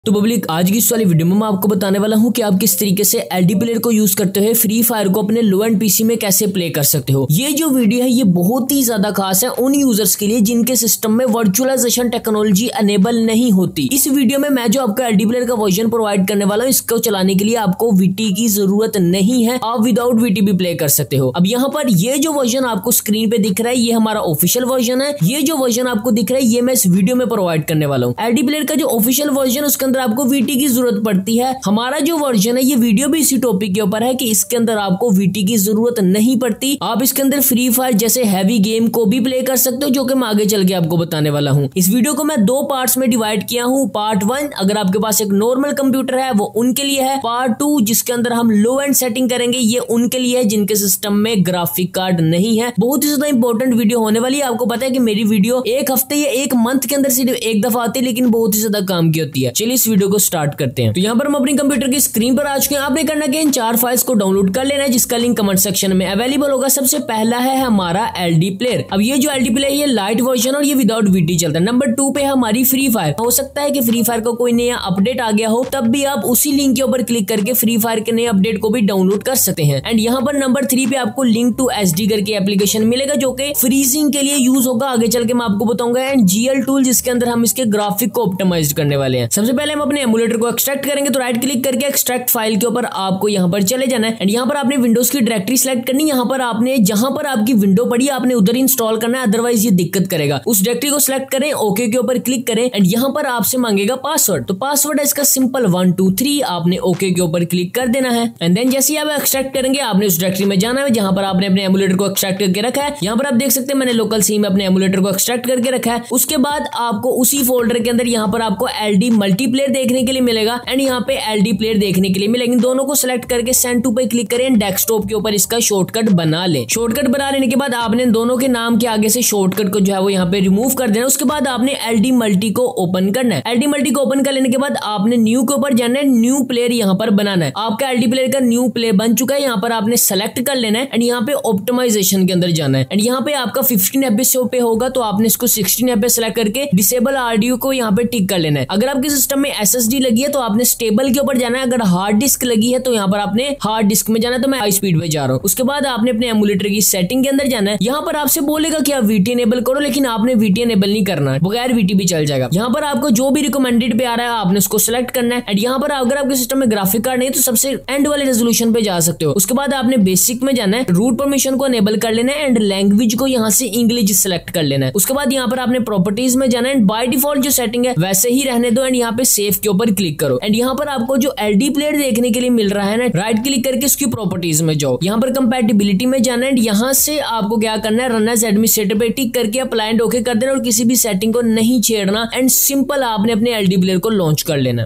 तो पब्लिक आज की इस वाली वीडियो में मैं आपको बताने वाला हूं कि आप किस तरीके से एलडी प्लेयर को यूज करते हुए फ्री फायर को अपने लो एंड पीसी में कैसे प्ले कर सकते हो। ये जो वीडियो है ये बहुत ही ज्यादा खास है उन यूजर्स के लिए जिनके सिस्टम में वर्चुअलाइजेशन टेक्नोलॉजी अनेबल नहीं होती। इस वीडियो में मैं जो आपका एलडी प्लेयर का वर्जन प्रोवाइड करने वाला हूँ, इसको चलाने के लिए आपको वीटी की जरूरत नहीं है, आप विदाउट वीटी भी प्ले कर सकते हो। अब यहाँ पर ये जो वर्जन आपको स्क्रीन पे दिख रहा है ये हमारा ऑफिशियल वर्जन है। ये जो वर्जन आपको दिख रहा है ये मैं इस वीडियो में प्रोवाइड करने वाला हूँ। एलडी प्लेयर का जो ऑफिशियल वर्जन उसके अंदर आपको वीटी की जरूरत पड़ती है। हमारा जो वर्जन है ये वीडियो भी इसी टॉपिक के ऊपर है कि इसके अंदर आपको वीटी की जरूरत नहीं पड़ती। आप इसके अंदर फ्री फायर जैसे हैवी गेम को भी प्ले कर सकते हो, जो कि मैं आगे चल के आपको बताने वाला हूँ। इस वीडियो को मैं दो पार्ट्स में डिवाइड किया हूँ। पार्ट 1 अगर आपके पास एक नॉर्मल कंप्यूटर है वो उनके लिए है। पार्ट 2 जिसके अंदर हम लो एंड सेटिंग करेंगे ये उनके लिए है जिनके सिस्टम में ग्राफिक कार्ड नहीं है। बहुत ही ज्यादा इंपॉर्टेंट वीडियो होने वाली है। आपको पता है कि मेरी वीडियो एक हफ्ते या एक मंथ के अंदर सिर्फ एक दफा आती है, लेकिन बहुत ही ज्यादा काम की होती है। चलिए इस वीडियो को स्टार्ट करते हैं। तो यहाँ पर हम अपनी कंप्यूटर की स्क्रीन पर आ चुके हैं। आपने करना क्या, इन 4 फाइल्स को डाउनलोड कर लेना है जिसका लिंक कमेंट सेक्शन में अवेलेबल होगा। सबसे पहला है हमारा एलडी प्लेयर। अब ये जो एलडी प्लेयर ये लाइट वर्जन और ये विदाउट वीटी चलता है। नंबर 2 पे हमारी फ्री फायर। हो सकता है कि फ्री फायर का कोई नया अपडेट आ गया हो, तब भी आप उसी लिंक के ऊपर क्लिक करके फ्री फायर के नए अपडेट को भी डाउनलोड कर सकते हैं। एंड यहाँ पर नंबर 3 पे आपको लिंक टू एसडी करके एप्लीकेशन मिलेगा जो कि फ्रीजिंग के लिए यूज होगा, आगे चल के मैं आपको बताऊंगा। एंड जीएल टूल जिसके अंदर हम इसके ग्राफिक को ऑप्टिमाइज करने वाले हैं। सबसे पहले हम अपने एमुलेटर को एक्सट्रैक्ट करेंगे, तो राइट क्लिक करके एक्सट्रैक्ट फाइल के ऊपर आपको यहाँ पर चले जाना है। एंड यहाँ पर आपने विंडोज की डायरेक्टरी सेलेक्ट करनी। यहाँ पर आपने जहां पर आपकी विंडो पड़ी है आपने उधर इंस्टॉल करना है, अदरवाइज ये दिक्कत करेगा। उस डायरेक्टरी को सिलेक्ट करें, ओके के ऊपर क्लिक करें। एंड यहाँ पर आपसे मांगेगा पासवर्ड, तो पासवर्ड है इसका सिंपल 1 2 3। आपने ओके के ऊपर क्लिक कर देना है। एंड देन जैसे ही आप एक्सट्रैक्ट करेंगे आपने उस डायरेक्टरी में जाना है जहां पर आपने अपने एमुलेटर को एक्सट्रैक्ट करके रखा है। यहाँ पर आप देख सकते हैं मैंने लोकल सी में अपने एमुलेटर को एक्सट्रैक्ट करके रखा है। उसके बाद आपको उसी फोल्डर के अंदर यहाँ पर आपको एलडी मल्टीप्लेयर देखने के लिए मिलेगा एंड यहाँ पे एलडी प्लेयर देखने के लिए मिलेंगे। दोनों को सिलेक्ट करके सेंड टू पे क्लिक करें, डेस्कटॉप के ऊपर इसका शॉर्टकट बना ले। शॉर्टकट बना लेने के बाद आपने दोनों के नाम के आगे से शॉर्टकट को जो है वो यहाँ पे रिमूव कर देना। उसके बाद आपने एलडी मल्टी को ओपन करना है। एलडी मल्टी को ओपन कर लेने के बाद आपने न्यू के ऊपर जाना है, न्यू प्लेयर यहाँ पर बनाना है। आपका एलडी प्लेयर का न्यू प्लेयर बन चुका है, यहाँ पर आपने सेलेक्ट कर लेना है एंड यहाँ पे ऑप्टिमाइजेशन के अंदर जाना है। एंड यहाँ पे आपका 15 एफपीएस पे होगा तो आपने इसको 16 एफपीएस सेलेक्ट करके डिसेबल ऑडियो को यहाँ पे टिक कर लेना है। अगर आपके सिस्टम में एसएसडी लगी है तो आपने स्टेबल के ऊपर जाना है। अगर हार्ड डिस्क लगी है तो यहाँ पर आपने हार्ड डिस्क में जाना है, तो मैं हाई स्पीड पे जा रहा हूँ। उसके बाद आपने अपने एमुलेटर की सेटिंग के अंदर जाना है। यहाँ पर आपसे बोलेगा कि आप वीटी एनेबल करो, लेकिन आपने वीटी एनेबल नहीं करना है, बगैर वीटी भी चल जाएगा। यहाँ पर आपको जो भी रिकमेंडेड पे आ रहा है आपने उसको सिलेक्ट करना है। एंड यहाँ पर अगर आपके सिस्टम में ग्राफिक कार्ड नहीं तो सबसे एंड वाले रेजोल्यूशन पे जा सकते हो। उसके बाद आपने बेसिक में जाना है, रूट परमिशन को एनेबल कर लेना है एंड लैंग्वेज को यहाँ से इंग्लिश सेलेक्ट कर लेना है। उसके बाद यहाँ पर आपने प्रॉपर्टीज में जाना है एंड बाय डिफॉल्ट जो सेटिंग है वैसे ही रहने दो एंड यहाँ पे सेव के ऊपर क्लिक करो। एंड यहाँ पर आपको जो एलडी प्लेयर देखने के लिए मिल रहा है ना, राइट क्लिक करके इसकी प्रॉपर्टीज में जाओ। यहाँ पर कंपैटिबिलिटी में जाना है। यहाँ से आपको क्या करना है, रन एज एडमिनिस्ट्रेटर पे टिक करके अप्लाई एंड ओके कर देना और किसी भी सेटिंग को नहीं छेड़ना एंड सिंपल आपने अपने एलडी प्लेयर को लॉन्च कर लेना।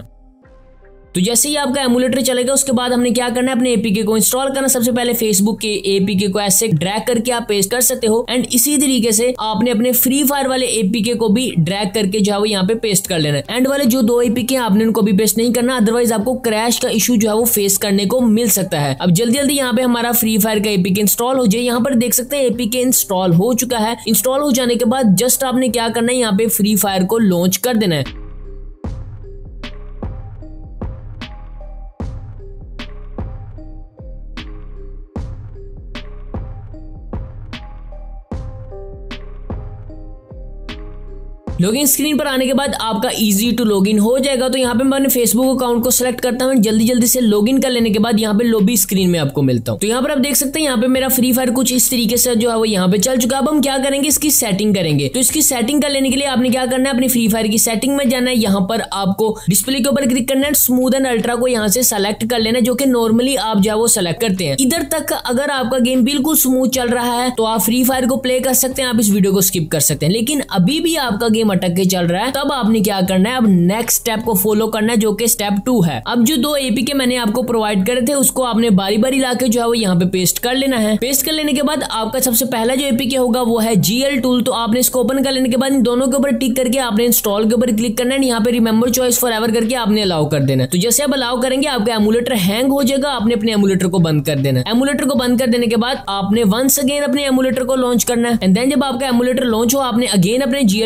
तो जैसे ही आपका एमुलेटर चलेगा उसके बाद हमने क्या करना है, अपने एपीके को इंस्टॉल करना। सबसे पहले फेसबुक के एपीके को ऐसे ड्रैग करके आप पेस्ट कर सकते हो एंड इसी तरीके से आपने अपने फ्री फायर वाले एपीके को भी ड्रैग करके जो है वो यहाँ पे पेस्ट कर लेना है। एंड वाले जो 2 एपीके आपने उनको भी पेस्ट नहीं करना, अदरवाइज आपको क्रैश का इशू जो है वो फेस करने को मिल सकता है। अब जल्दी जल्दी यहाँ पे हमारा फ्री फायर का एपीके इंस्टॉल हो जाए। यहाँ पर देख सकते हैं एपीके इंस्टॉल हो चुका है। इंस्टॉल हो जाने के बाद जस्ट आपने क्या करना है, यहाँ पे फ्री फायर को लॉन्च कर देना है। लॉगिन स्क्रीन पर आने के बाद आपका इजी टू लॉगिन हो जाएगा। तो यहाँ पे मैं अपने फेसबुक अकाउंट को सिलेक्ट करता हूँ, जल्दी जल्दी से लॉगिन कर लेने के बाद यहाँ पे लॉबी स्क्रीन में आपको मिलता हूँ। तो यहाँ पर आप देख सकते हैं यहाँ पे मेरा फ्री फायर कुछ इस तरीके से जो है वो यहाँ पे चल चुका है। अब हम क्या करेंगे, इसकी सेटिंग करेंगे। तो इसकी सेटिंग कर लेने के लिए आपने क्या करना है, अपनी फ्री फायर की सेटिंग में जाना है। यहाँ पर आपको डिस्प्ले के ऊपर क्लिक करना है, स्मूथ एंड अल्ट्रा को यहाँ से सेलेक्ट कर लेना है, जो कि नॉर्मली आप जो है वो सेलेक्ट करते हैं। इधर तक अगर आपका गेम बिल्कुल स्मूथ चल रहा है तो आप फ्री फायर को प्ले कर सकते हैं, आप इस वीडियो को स्किप कर सकते हैं। लेकिन अभी भी आपका गेम अटक के चल रहा है तब आपने क्या करना है, अब नेक्स्ट स्टेप को फॉलो करना है जो कि स्टेप 2 है। अब जो 2 एपीके मैंने आपको प्रोवाइड करे थे उसको आपने बारी बारी लाके जो है वो यहाँ पे पेस्ट कर लेना है। पेस्ट कर लेने के बाद आपका सबसे पहला जो एपीके होगा वो है जीएल टूल। तो आपने इसको ओपन कर लेने के बाद इन दोनों के ऊपर टिक करके आपने इंस्टॉल के ऊपर क्लिक करना है। यहाँ पे रिमेंबर चॉइस फॉर एवर करके आपने अलाउ कर देना है। तो जैसे आप अलाउ करेंगे आपका एमुलेटर हैंग हो जाएगा, आपने अपने एमुलेटर को बंद कर देना है। एमुलेटर को बंद कर देने के बाद आपने वंस अगेन अपने एमुलेटर को लॉन्च करना है एंड देन जब आपका एमुलेटर लॉन्च हो आपने अगेन अपने जीएल टूल के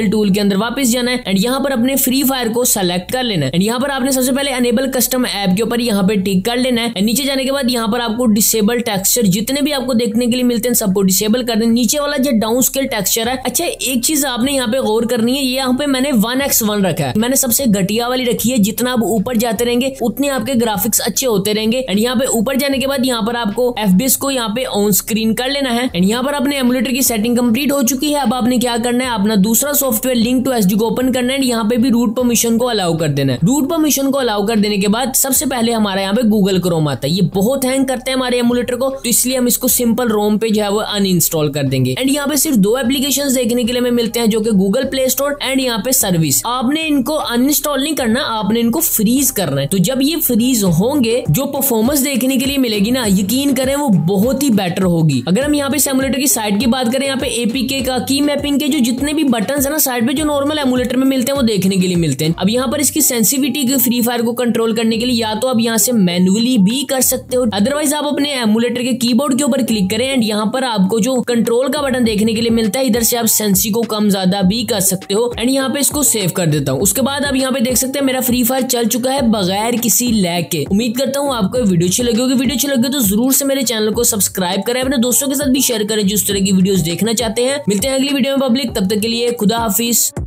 अंदर वापस जाना है एंड यहाँ पर अपने फ्री फायर को सेलेक्ट कर लेना है एंड यहाँ पर आपने सबसे पहले अनेबल कस्टम ऐप के ऊपर यहाँ पे टिक कर लेना है। नीचे जाने के बाद यहाँ पर आपको डिसेबल टेक्सचर जितने भी आपको देखने के लिए मिलते हैं सबको डिसेबल कर देना। नीचे वाला जो डाउन स्केल टेक्सचर है, अच्छा एक चीज आपने यहाँ पे गौर करनी है, यहाँ पे मैंने 1x1 रखा है, मैंने सबसे घटिया वाली रखी है। जितना आप ऊपर जाते रहेंगे उतने आपके ग्राफिक्स अच्छे होते रहेंगे एंड यहाँ पे ऊपर जाने के बाद यहाँ पर आपको FPS को यहाँ पे ऑन स्क्रीन कर लेना है एंड यहाँ पर अपने एमुलेटर की सेटिंग कंप्लीट हो चुकी है। अब आपने क्या करना है, अपना दूसरा सॉफ्टवेयर लिंक टू एसडी को ओपन करना है, यहाँ पे भी रूट परमिशन को अलाउ कर देना है। रूट परमिशन को अलाउ कर देने के बाद सबसे पहले हमारे यहाँ पे गूगल क्रोम आता है, ये बहुत हैंग करते हैं हमारे एमुलेटर को, तो इसलिए हम इसको सिंपल रोम पे जो है वो अनइंस्टॉल कर देंगे एंड यहाँ पे सिर्फ 2 एप्लीकेशंस देखने के लिए हमें मिलते हैं जो कि गूगल प्ले स्टोर एंड यहाँ पे सर्विस। आपने इनको अनइंस्टॉल नहीं करना, आपने इनको फ्रीज करना है। तो जब ये फ्रीज होंगे जो परफॉर्मेंस देखने के लिए मिलेगी ना, यकीन करें वो बहुत ही बेटर होगी। अगर हम यहाँ पे एमुलेटर की साइड की बात करें, यहाँ पे एपीके का की मैपिंग के जो जितने भी बटन है ना साइड पे जो नॉर्मल एमुलेटर में मिलते हैं वो देखने के लिए मिलते हैं। अब यहाँ पर इसकी सेंसिटिविटी के फ्री फायर को कंट्रोल करने के लिए या तो आप यहाँ से मैन्युअली भी कर सकते हो, अदरवाइज आप अपने एमुलेटर के कीबोर्ड के ऊपर क्लिक करें एंड यहाँ पर आपको जो कंट्रोल का बटन देखने के लिए मिलता है, इधर से आप सेंसी को कम ज्यादा भी कर सकते हो एंड यहाँ पे इसको सेव कर देता हूँ। उसके बाद आप यहाँ पे देख सकते हैं मेरा फ्री फायर चल चुका है बगैर किसी लैग के। उम्मीद करता हूँ आपको वीडियो अच्छी लगी होगी। वीडियो अच्छी लगी तो जरूर से मेरे चैनल को सब्सक्राइब करें, अपने दोस्तों के साथ भी शेयर करें जो इस तरह की वीडियोस देखना चाहते हैं। मिलते हैं अगली वीडियो में पब्लिक, तब तक के लिए खुदा हाफिज।